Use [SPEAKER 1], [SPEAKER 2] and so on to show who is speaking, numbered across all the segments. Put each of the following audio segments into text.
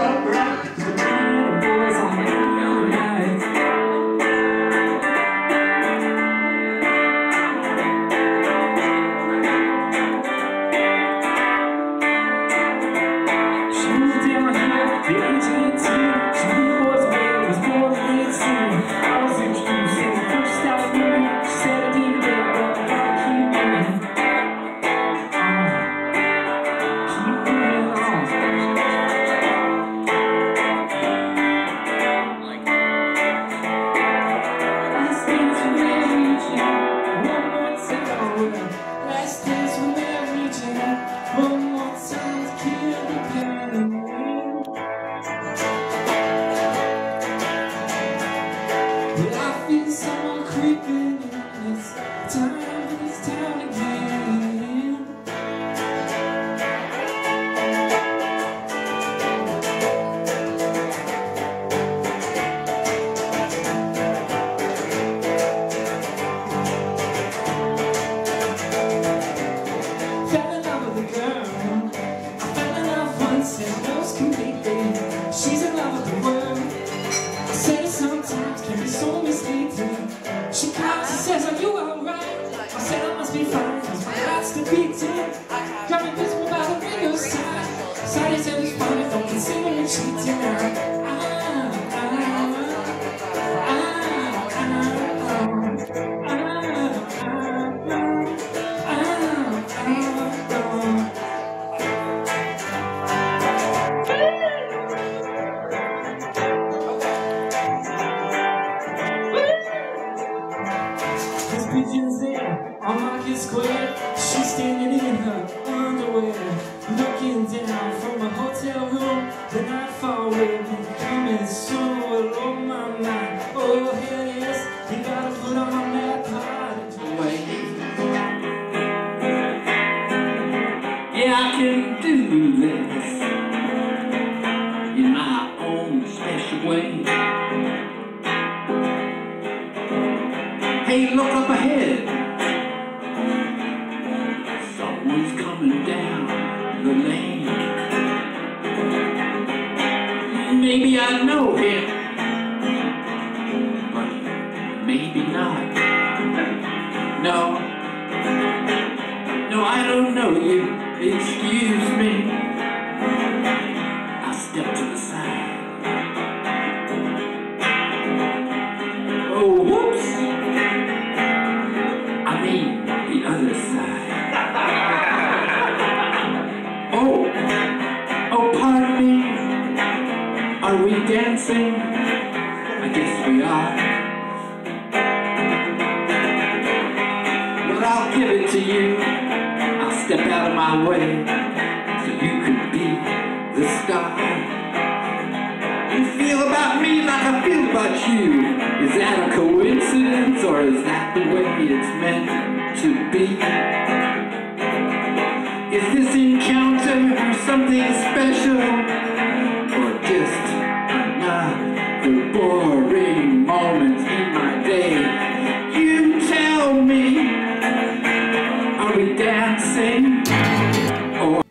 [SPEAKER 1] Hey, look up ahead. Someone's coming down the lane. Maybe I know him, but maybe not. No, I don't know you. Excuse me. I'll step to the side. Oh, whoops. I mean, the other side. Oh, pardon me. Are we dancing? I guess we are. Well, I'll give it to you. I'll step out of my way so you could be the star. You feel about me like I feel about you. Is that a coincidence, or is that the way it's meant to be? Is this encounter something special, or just another boring moment in my day? You tell me, are we dancing? Or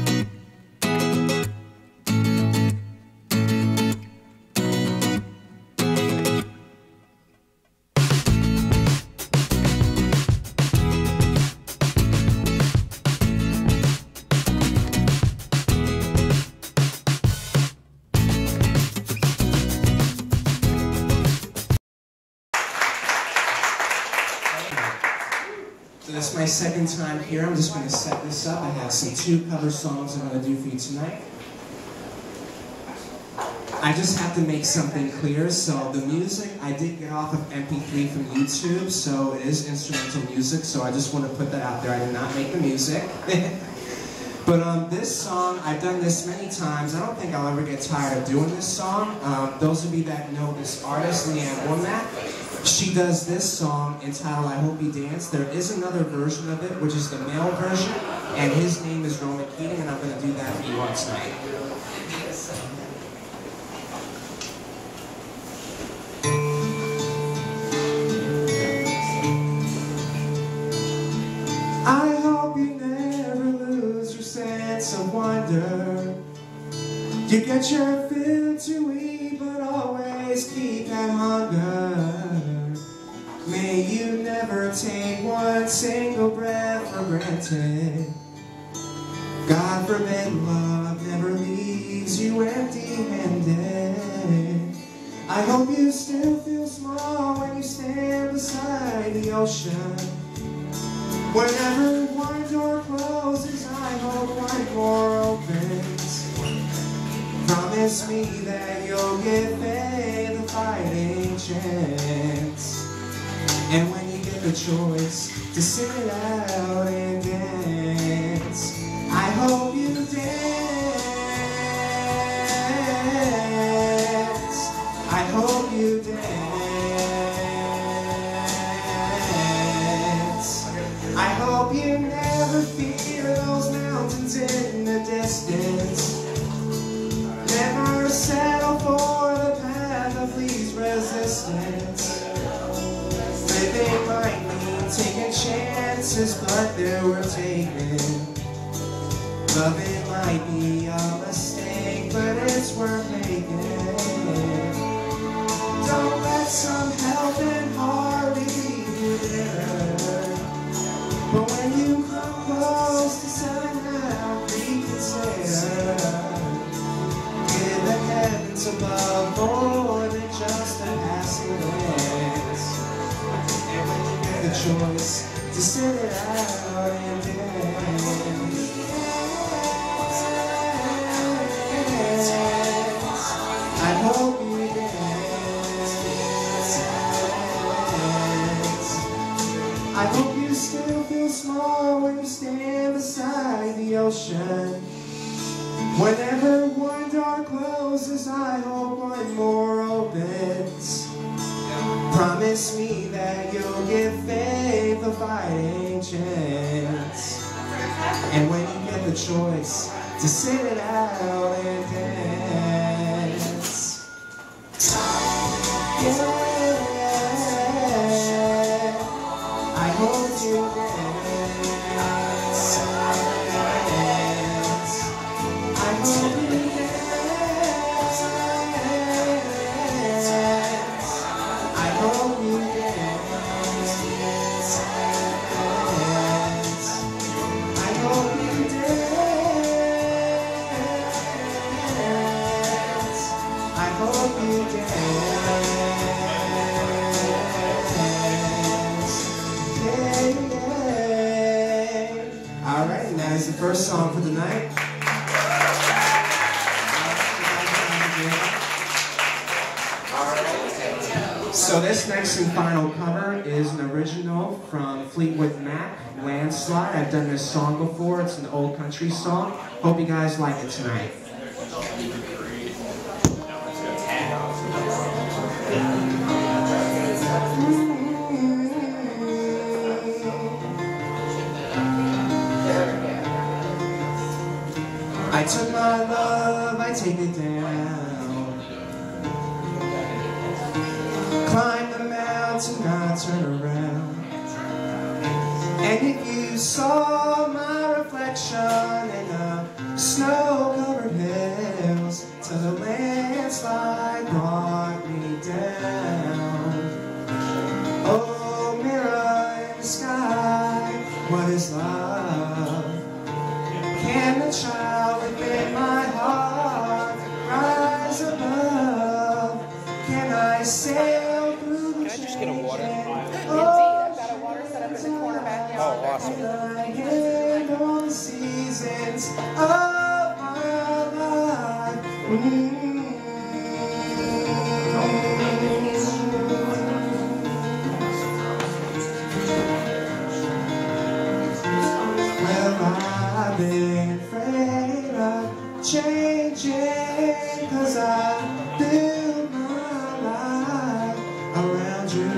[SPEAKER 2] So this is my second time here. I'm just going to set this up. I have two cover songs I'm going to do for you tonight. I just have to make something clear. So the music I did get off of MP3 from YouTube, so it is instrumental music. So I just want to put that out there. I did not make the music. But this song, I've done this many times. I don't think I'll ever get tired of doing this song. Those of you that know this artist, Leanne Womack, she does this song entitled I Hope You Dance. There is another version of it, which is the male version, and his name is Roman Keating, and I'm going to do that for you all tonight. I hope you never lose your sense of wonder. You get Get your food to eat, but always keep that hunger. May you never take one single breath for granted. God forbid love never leaves you empty-handed. I hope you still feel small when you stand beside the ocean. Whenever one door closes, I hope one more opens. Promise me that you'll give faith a fighting chance. And when you get the choice to sit it out and dance, I hope you dance. I hope you dance. I hope you never fear those mountains in the distance. Never settle for the path of least resistance. Living might mean taking chances, but they were taken. Loving might be a mistake, but it's worth making. Don't let some helping heart leave you there. But when you come close to selling out, reconsider. Give the heavens above more than just a passing glance. And when you get the choice to sit it out and dance, I hope you dance. I hope you still feel small when you stand beside the ocean. Whenever one door closes, I hope one more opens. Promise me that you'll give faith a fighting chance. And when you get the choice to sit it out and dance, yeah, I hope you dance. I hope you dance. I hope you dance. I hope you dance. I hope you dance. Yeah. All right, now is the first song for the night. So this next and final cover is an original from Fleetwood Mac, Landslide. I've done this song before. It's an old country song. Hope you guys like it tonight. I took my love, I take it down. Climb the mountain, I turn around. And if you saw my reflection in the snow-covered hills, till the landslide brought me down. Oh, mirror in the sky, what is love? Can the child within my heart rise above? Can I sail through the
[SPEAKER 3] Can I just get a water?
[SPEAKER 2] change?
[SPEAKER 4] I've got a water set up in the corner back there.
[SPEAKER 3] Oh, awesome.
[SPEAKER 2] Can I get all the seasons of my life? Well, I've been afraid of changing, 'cause I built my life around you.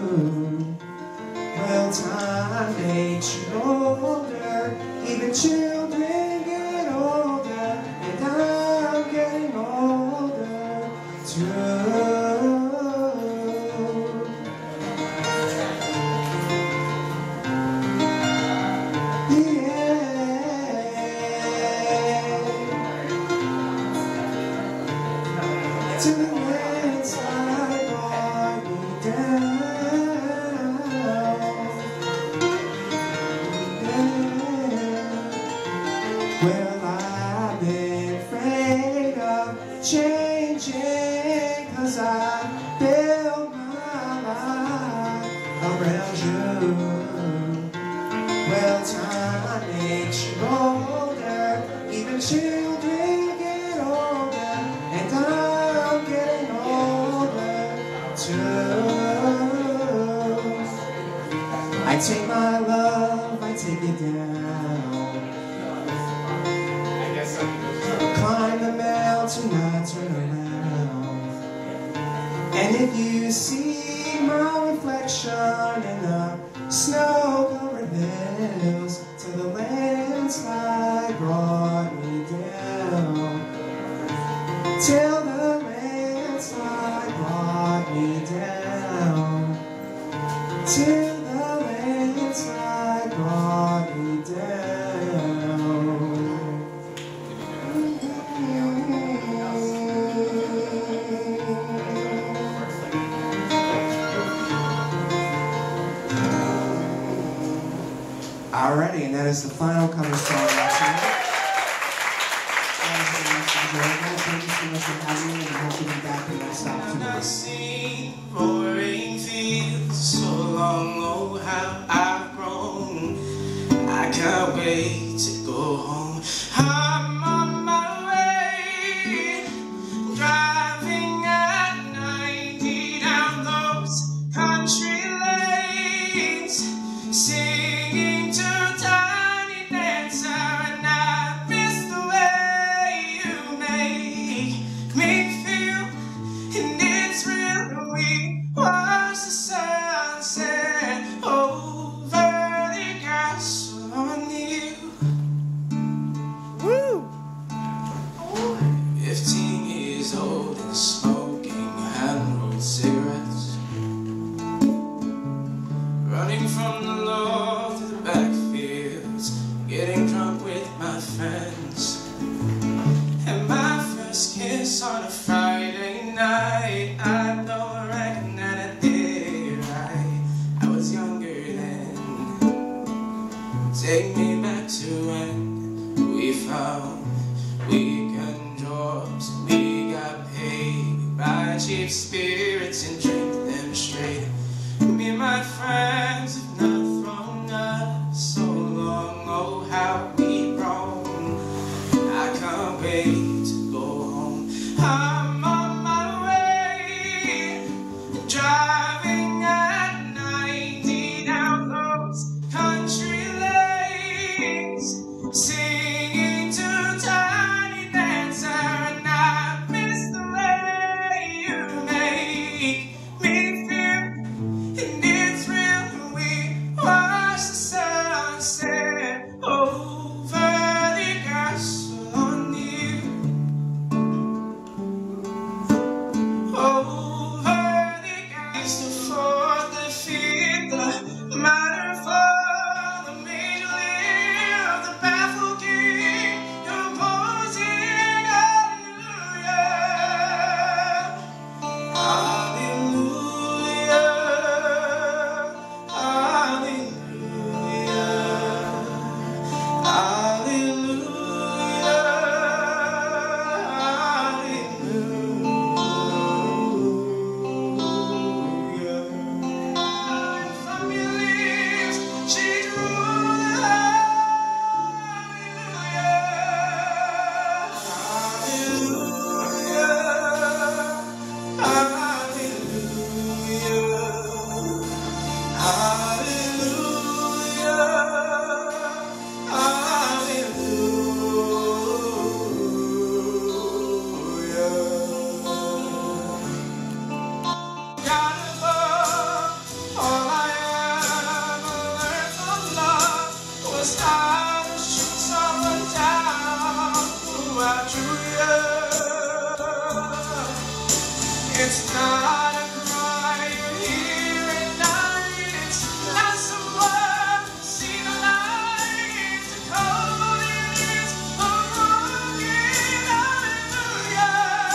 [SPEAKER 2] Well, time makes you older, even children get older, and I'm getting older too. changing, 'cause I built my life around you. Well, time makes you older, even children get older, and I'm getting older too. I take my love, I take it down. Climb the mountain, I turn around. And if you see my reflection in the snow-covered hills, till the landslide brought me down, till the landslide brought me down, till the landslide brought me down. Alrighty, and that is the final cover song tonight. Thank you so much for having me, and I hope to be back in the next opportunity.
[SPEAKER 3] Roaring fields, so long, oh how I've grown. I can't wait to go home. I'm on my way, driving at 90 down those country lanes, singing to Tiny Dancer, and I miss the way you make me feel, and it's real. We watch the sunset over the grass on you. Woo! 15 years old and smoking hand-rolled cigarettes, running from the law to the backfields, getting drunk with my friends, and my first kiss on a Friday night. I don't reckon that I did it right. I was younger then. Take me back to when we found weekend jobs, we got paid, we buy cheap spirits and drink them straight. Me and my friends have not thrown us so long, oh how we've grown. I can't wait to go home. I'm on my way, driving at 90 down those country lanes, singing to Tiny Dancer, and I miss the way you make me feel, and it's real. We watch the sunset over the grass on you, over the grass. The fourth, the fifth, the minor fall, the major live, the baffled king, composing hallelujah, hallelujah, hallelujah, hallelujah, hallelujah. From your lips, she drew the hallelujah, hallelujah, hallelujah, hallelujah. God above, all I ever learned from love was how to shoot someone down who outdrew you. It's not a cry you hear at night, it's not someone who's seen a light to cold it is a broken hallelujah,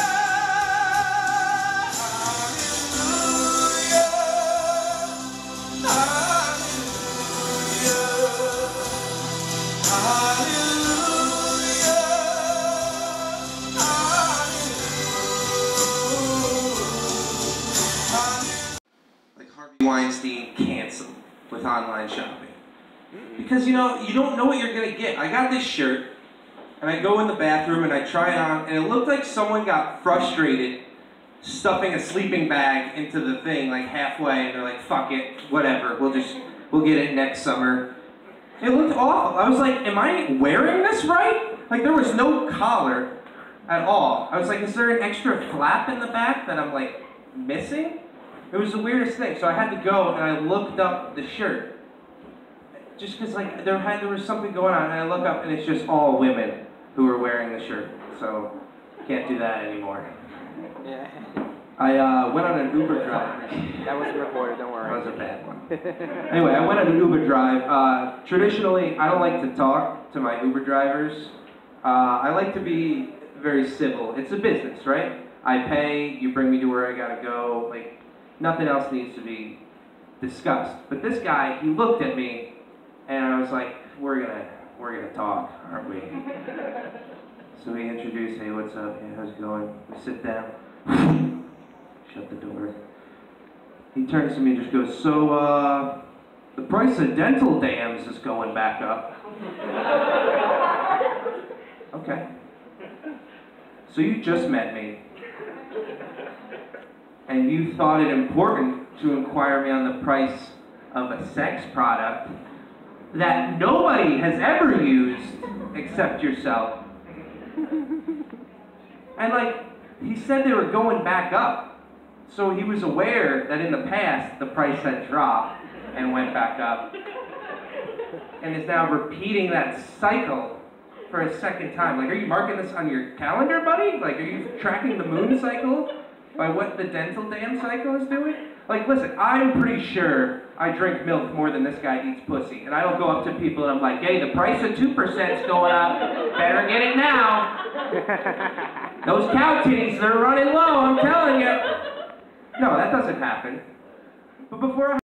[SPEAKER 3] hallelujah, hallelujah, hallelujah, hallelujah. with online shopping. Because, you know, you don't know what you're going to get. I got this shirt, and I go in the bathroom and I try it on, and it looked like someone got frustrated stuffing a sleeping bag into the thing like halfway, and they're like, fuck it, whatever, we'll get it next summer. It looked awful. I was like, am I wearing this right? Like, there was no collar at all. I was like, is there an extra flap in the back that I'm like missing? It was the weirdest thing. So I had to go and I looked up the shirt. Just because like there was something going on, and I look up and it's just all women who are wearing the shirt. So can't do that anymore.
[SPEAKER 5] Yeah.
[SPEAKER 3] I went on an Uber drive.
[SPEAKER 5] That wasn't recorded, don't worry.
[SPEAKER 3] That was a bad one. Anyway, I went on an Uber drive. Traditionally, I don't like to talk to my Uber drivers. I like to be very civil. It's a business, right? I pay, you bring me to where I gotta go. Like, nothing else needs to be discussed. But this guy, he looked at me, and I was like, we're gonna talk, aren't we? So he introduced, hey, what's up? Hey, how's it going? We sit down. Shut the door. He turns to me and just goes, so, the price of dental dams is going back up. Okay. So you just met me, and you thought it important to inquire me on the price of a sex product that nobody has ever used except yourself. And like, he said they were going back up. So he was aware that in the past, the price had dropped and went back up. And is now repeating that cycle for a second time. Like, are you marking this on your calendar, buddy? Like, are you tracking the moon cycle by what the dental dam cycle is doing? Like, listen, I'm pretty sure I drink milk more than this guy eats pussy. And I don't go up to people and I'm like, hey, the price of 2% is going up. Better get it now. Those cow titties, they're running low, I'm telling you. No, that doesn't happen. But before I